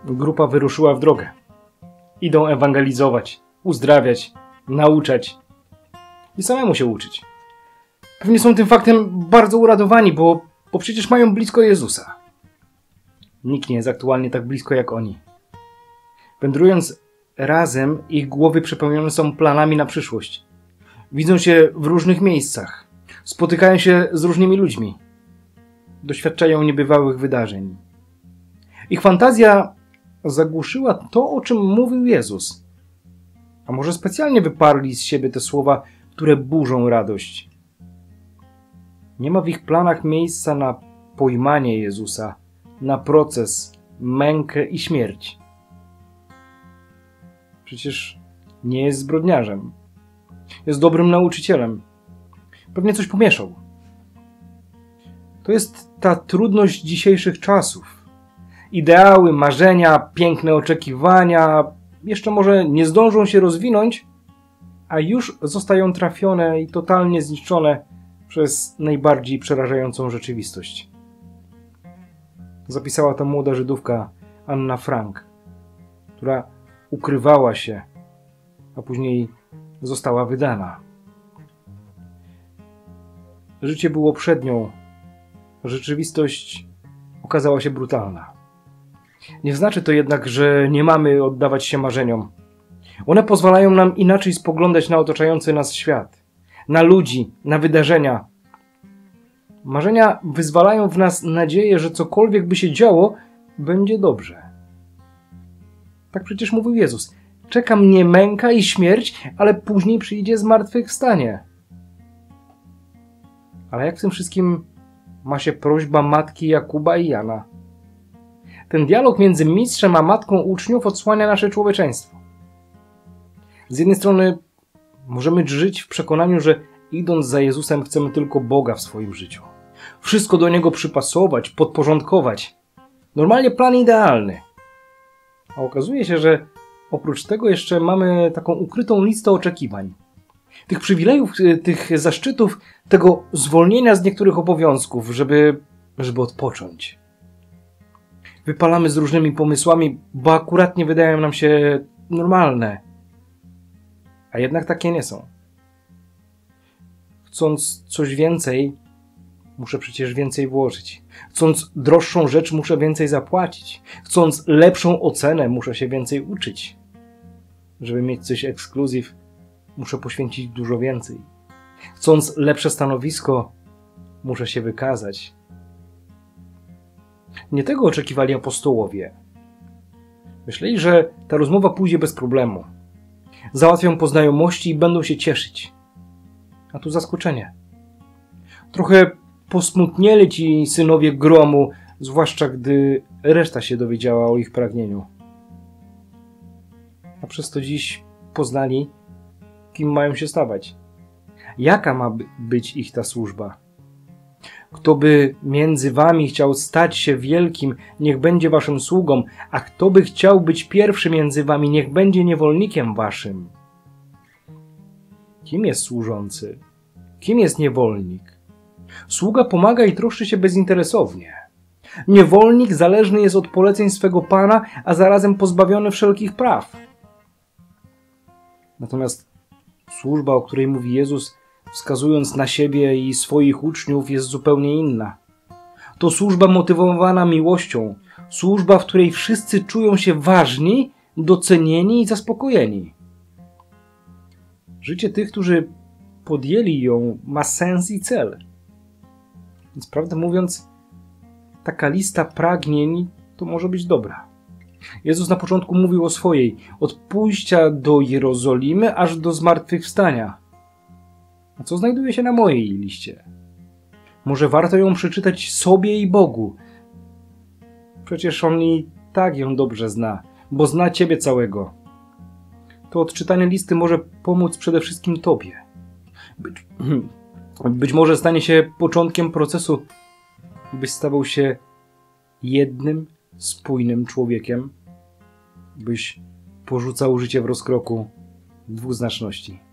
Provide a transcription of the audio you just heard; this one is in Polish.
grupa wyruszyła w drogę. Idą ewangelizować, uzdrawiać, nauczać i samemu się uczyć. Pewnie są tym faktem bardzo uradowani, bo przecież mają blisko Jezusa. Nikt nie jest aktualnie tak blisko jak oni. Wędrując razem, ich głowy przepełnione są planami na przyszłość. Widzą się w różnych miejscach. Spotykają się z różnymi ludźmi. Doświadczają niebywałych wydarzeń. Ich fantazja zagłuszyła to, o czym mówił Jezus. A może specjalnie wyparli z siebie te słowa, które burzą radość. Nie ma w ich planach miejsca na pojmanie Jezusa, na proces, mękę i śmierć. Przecież nie jest zbrodniarzem. Jest dobrym nauczycielem. Pewnie coś pomieszał. To jest ta trudność dzisiejszych czasów. Ideały, marzenia, piękne oczekiwania jeszcze może nie zdążą się rozwinąć, a już zostają trafione i totalnie zniszczone przez najbardziej przerażającą rzeczywistość. Zapisała to młoda Żydówka Anna Frank, która ukrywała się, a później została wydana. Życie było przed nią, rzeczywistość okazała się brutalna. Nie znaczy to jednak, że nie mamy oddawać się marzeniom. One pozwalają nam inaczej spoglądać na otaczający nas świat, na ludzi, na wydarzenia. Marzenia wyzwalają w nas nadzieję, że cokolwiek by się działo, będzie dobrze. Tak przecież mówił Jezus. Czeka mnie męka i śmierć, ale później przyjdzie zmartwychwstanie. Ale jak w tym wszystkim ma się prośba matki Jakuba i Jana? Ten dialog między mistrzem a matką uczniów odsłania nasze człowieczeństwo. Z jednej strony możemy żyć w przekonaniu, że idąc za Jezusem chcemy tylko Boga w swoim życiu. Wszystko do Niego przypasować, podporządkować. Normalnie plan idealny. A okazuje się, że oprócz tego jeszcze mamy taką ukrytą listę oczekiwań. Tych przywilejów, tych zaszczytów, tego zwolnienia z niektórych obowiązków, żeby odpocząć. Wypalamy z różnymi pomysłami, bo akurat nie wydają nam się normalne. A jednak takie nie są. Chcąc coś więcej, muszę przecież więcej włożyć. Chcąc droższą rzecz, muszę więcej zapłacić. Chcąc lepszą ocenę, muszę się więcej uczyć. Żeby mieć coś ekskluzyw, muszę poświęcić dużo więcej. Chcąc lepsze stanowisko, muszę się wykazać. Nie tego oczekiwali apostołowie. Myśleli, że ta rozmowa pójdzie bez problemu. Załatwią po znajomości i będą się cieszyć. A tu zaskoczenie. Trochę posmutnieli ci synowie gromu, zwłaszcza gdy reszta się dowiedziała o ich pragnieniu. A przez to dziś poznali, kim mają się stawać. Jaka ma być ich ta służba? Kto by między wami chciał stać się wielkim, niech będzie waszym sługą, a kto by chciał być pierwszy między wami, niech będzie niewolnikiem waszym. Kim jest służący? Kim jest niewolnik? Sługa pomaga i troszczy się bezinteresownie. Niewolnik zależny jest od poleceń swego pana, a zarazem pozbawiony wszelkich praw. Natomiast służba, o której mówi Jezus, wskazując na siebie i swoich uczniów, jest zupełnie inna. To służba motywowana miłością, służba, w której wszyscy czują się ważni, docenieni i zaspokojeni. Życie tych, którzy podjęli ją, ma sens i cel. Więc prawdę mówiąc, taka lista pragnień to może być dobra. Jezus na początku mówił o swojej, od pójścia do Jerozolimy aż do zmartwychwstania. A co znajduje się na mojej liście? Może warto ją przeczytać sobie i Bogu. Przecież On i tak ją dobrze zna, bo zna Ciebie całego. To odczytanie listy może pomóc przede wszystkim Tobie. Być może stanie się początkiem procesu, byś stawał się jednym, spójnym człowiekiem, byś porzucał życie w rozkroku dwuznaczności.